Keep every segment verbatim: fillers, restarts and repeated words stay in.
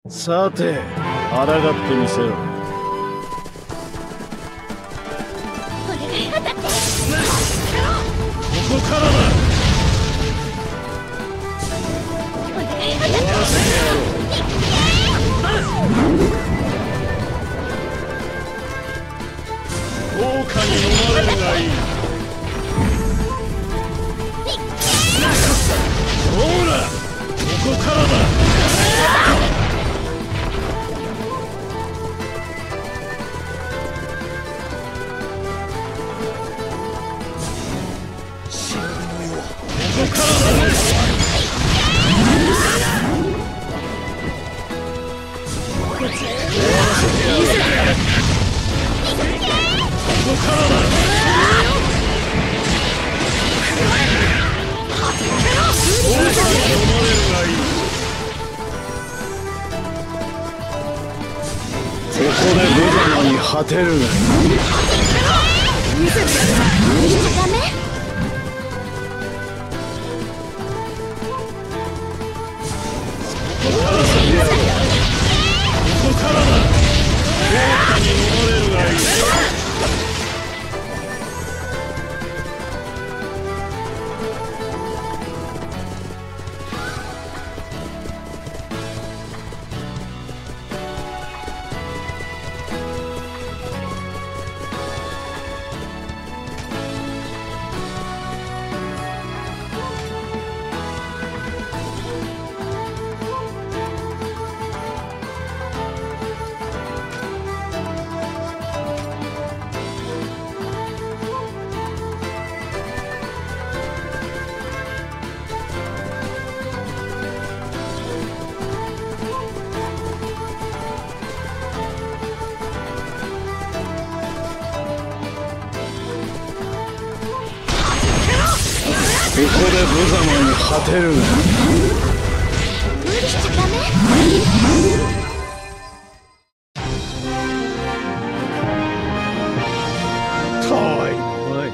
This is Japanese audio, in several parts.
さて、抗ってみせろ。ここからだ。終わらせてやろう。豪華に飲まれるがいい。ほら、ここからだ。ここからだ。ここで無様に果てるがいい。ダメ。ここからだ。豪華に飲まれるがいい。ここで無様に果てるが。無理しちゃダメ。かわいい。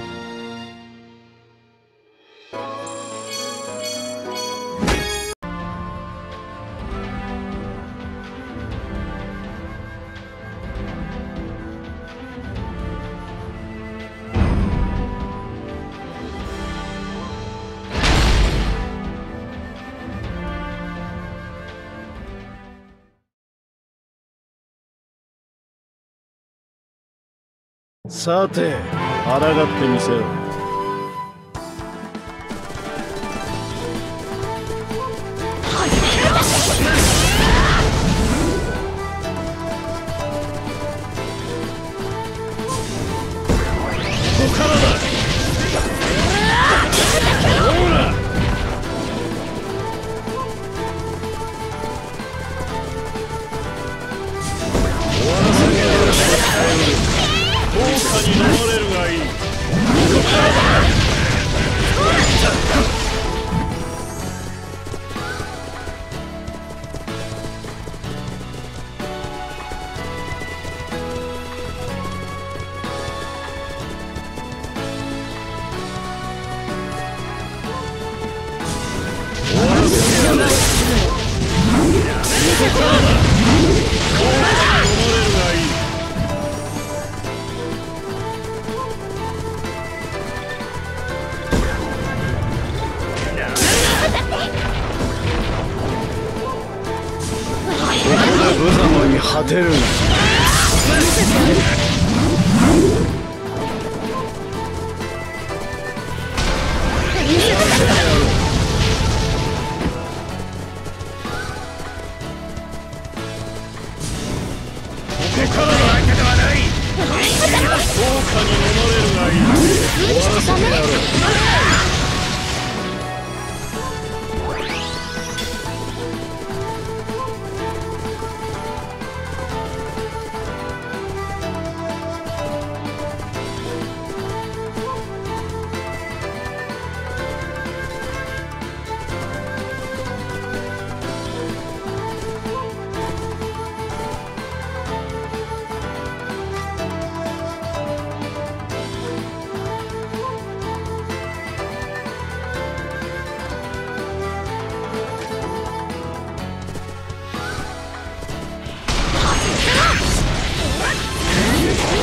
さて、抗ってみせろ。ここからだ。ほら。終わらせてやろう。豪華に飲まれるがいい。ここからだ。終わらせてやろう。ここからだ。豪華に飲まれるがいい。無様に果てるが。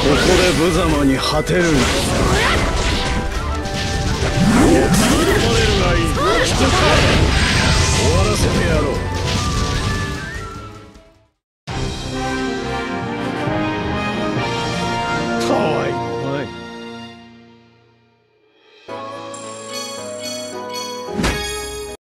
こで無様に果てるな。終わらせてやろう。